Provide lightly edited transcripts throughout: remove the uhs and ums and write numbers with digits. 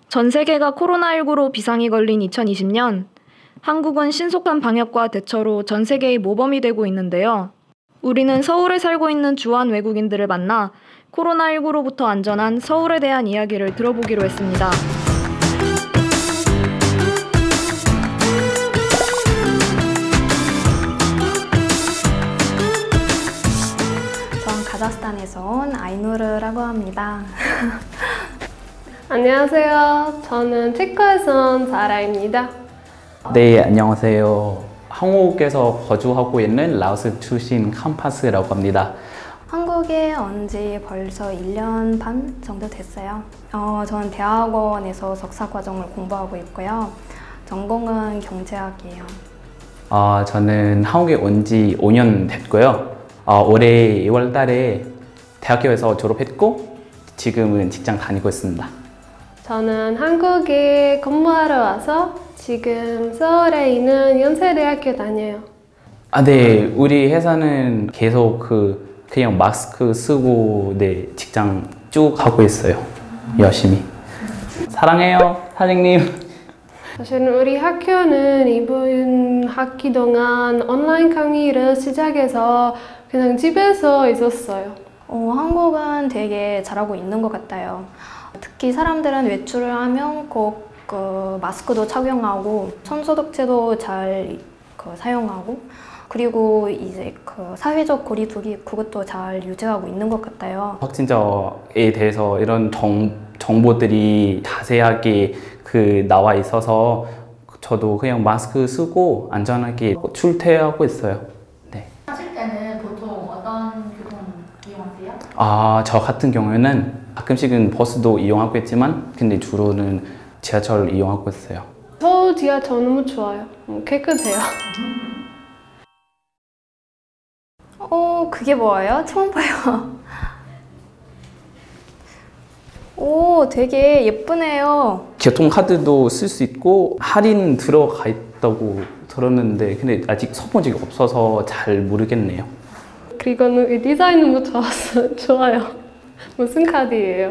전 세계가 코로나19로 비상이 걸린 2020년, 한국은 신속한 방역과 대처로 전 세계의 모범이 되고 있는데요. 우리는 서울에 살고 있는 주한 외국인들을 만나 코로나19로부터 안전한 서울에 대한 이야기를 들어보기로 했습니다. 전 카자흐스탄에서 온 아이누르라고 합니다. 안녕하세요. 저는 체코에서 온 사라입니다. 네, 안녕하세요. 한국에서 거주하고 있는 라오스 출신 캄파스라고 합니다. 한국에 온 지 벌써 1년 반 정도 됐어요. 전 대학원에서 석사과정을 공부하고 있고요. 전공은 경제학이에요. 저는 한국에 온 지 5년 됐고요. 올해 2월 달에 대학교에서 졸업했고 지금은 직장 다니고 있습니다. 저는 한국에 공부하러 와서 지금 서울에 있는 연세대학교 다녀요. 네, 우리 회사는 계속 그냥 마스크 쓰고 직장 쭉 하고 있어요. 열심히. 사랑해요, 사장님. 사실은 우리 학교는 이번 학기 동안 온라인 강의를 시작해서 그냥 집에서 있었어요. 한국은 되게 잘하고 있는 것 같아요. 특히 사람들은 외출을 하면 꼭 마스크도 착용하고 손소독제도 잘 사용하고 그리고 이제 사회적 거리두기 그것도 잘 유지하고 있는 것 같아요. 확진자에 대해서 이런 정보들이 자세하게 나와 있어서 저도 그냥 마스크 쓰고 안전하게 출퇴하고 있어요. 네. 하실 때는 보통 어떤 교통 이용하세요? 저 같은 경우에는 가끔씩은 버스도 이용하고 있지만 근데 주로는 지하철 이용하고 있어요. 서울 지하철 너무 좋아요. 깨끗해요. 그게 뭐예요? 처음 봐요. 오, 되게 예쁘네요. 교통카드도 쓸 수 있고 할인 들어가 있다고 들었는데 근데 아직 써본 적이 없어서 잘 모르겠네요. 그리고 이 디자인 너무 좋아요. 무슨 카드예요?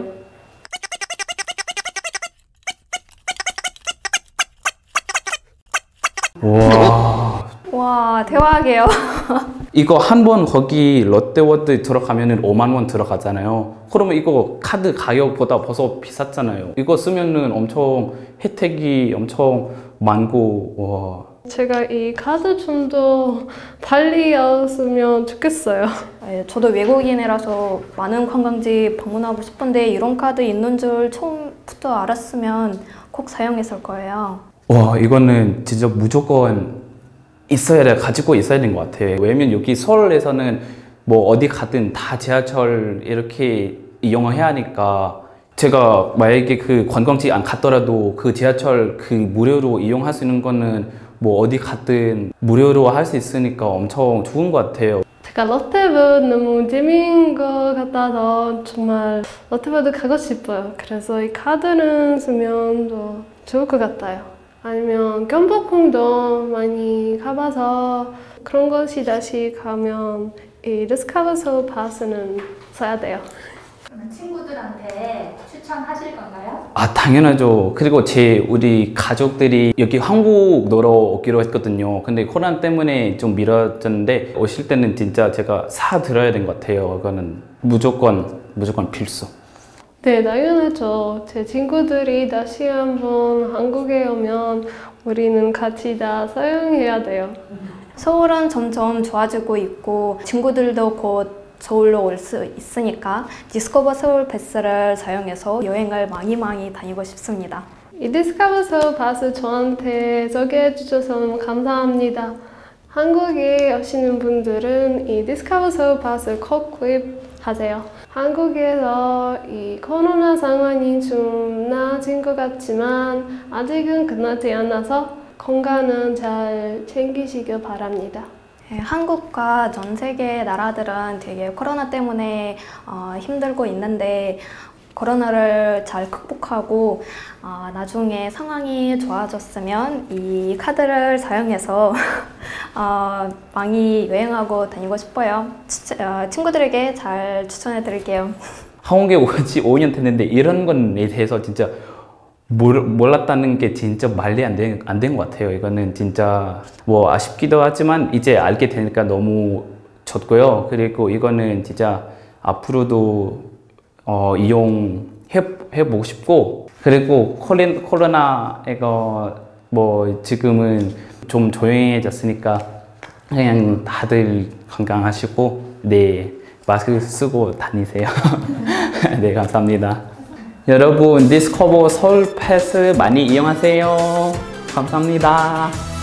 와, 대박이에요. 이거 한 번 거기 롯데월드 들어가면 5만 원 들어가잖아요. 그러면 이거 카드 가격보다 벌써 비쌌잖아요. 이거 쓰면은 엄청 혜택이 엄청 많고 제가 이 카드 좀 더 빨리 왔으면 좋겠어요. 저도 외국인이라서 많은 관광지 방문하고 싶은데 이런 카드 있는 줄 처음부터 알았으면 꼭 사용했을 거예요. 이거는 진짜 무조건 가지고 있어야 되는 것 같아요. 왜냐면 여기 서울에서는 뭐 어디 가든 다 지하철 이렇게 이용을 해야 하니까 제가 만약에 관광지 안 갔더라도 지하철 무료로 이용할 수 있는 거는 뭐 어디 가든 무료로 할 수 있으니까 엄청 좋은 것 같아요. 제가 롯데월드 너무 재미있는 것 같아서 정말 롯데월드 가고 싶어요. 그래서 이 카드는 쓰면 더 좋을 것 같아요. 아니면 경복궁도 많이 가봐서 그런 곳이 다시 가면 이 디스커버 서울 파스는 써야 돼요. 그러면 친구들한테 추천하실 건가요? 당연하죠. 그리고 우리 가족들이 여기 한국 놀러 오기로 했거든요. 근데 코로나 때문에 좀 미뤄졌는데 오실 때는 진짜 제가 사드려야 된 것 같아요. 이거는 무조건 필수. 네, 당연하죠. 제 친구들이 다시 한번 한국에 오면 우리는 같이 다 사용해야 돼요. 서울은 점점 좋아지고 있고 친구들도 곧 서울로 올 수 있으니까 디스커버 서울 패스를 사용해서 여행을 많이 다니고 싶습니다. 이 디스커버 서울 패스 저한테 소개해 주셔서 너무 감사합니다. 한국에 오시는 분들은 이 디스커버 서울 패스 꼭 구입하세요. 한국에서 이 코로나 상황이 좀 나아진 것 같지만 아직은 끝나지 않아서 건강은 잘 챙기시길 바랍니다. 한국과 전 세계 나라들은 되게 코로나 때문에 힘들고 있는데 코로나를 잘 극복하고 나중에 상황이 좋아졌으면 이 카드를 사용해서 많이 여행하고 다니고 싶어요. 친구들에게 잘 추천해 드릴게요. 한국에 온 지 5년 됐는데 이런 것에 대해서 진짜 몰랐다는 게 진짜 말이 안 된 것 같아요. 이거는 진짜 뭐 아쉽기도 하지만 이제 알게 되니까 너무 좋고요. 그리고 이거는 진짜 앞으로도 이용해보고 싶고, 그리고 코로나가 뭐 지금은 좀 조용해졌으니까 그냥 다들 건강하시고 네, 마스크 쓰고 다니세요. 네, 감사합니다. 여러분 디스커버 서울 패스 많이 이용하세요. 감사합니다.